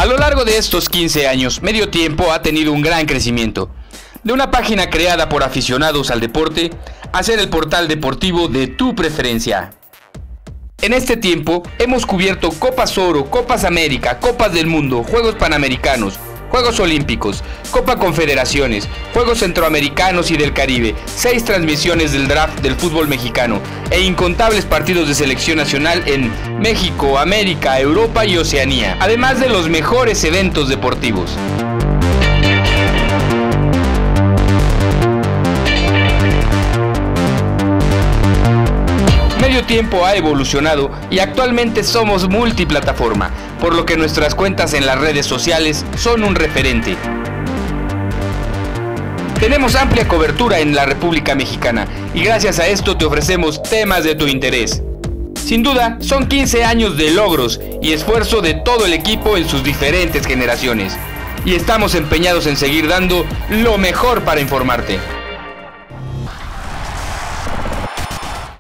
A lo largo de estos 15 años, Medio Tiempo ha tenido un gran crecimiento. De una página creada por aficionados al deporte, a ser el portal deportivo de tu preferencia. En este tiempo, hemos cubierto Copas Oro, Copas América, Copas del Mundo, Juegos Panamericanos, Juegos Olímpicos, Copa Confederaciones, Juegos Centroamericanos y del Caribe, 6 transmisiones del draft del fútbol mexicano e incontables partidos de selección nacional en México, América, Europa y Oceanía, además de los mejores eventos deportivos. Medio Tiempo ha evolucionado y actualmente somos multiplataforma, por lo que nuestras cuentas en las redes sociales son un referente. Tenemos amplia cobertura en la República Mexicana y gracias a esto te ofrecemos temas de tu interés. Sin duda, son 15 años de logros y esfuerzo de todo el equipo en sus diferentes generaciones. Y estamos empeñados en seguir dando lo mejor para informarte.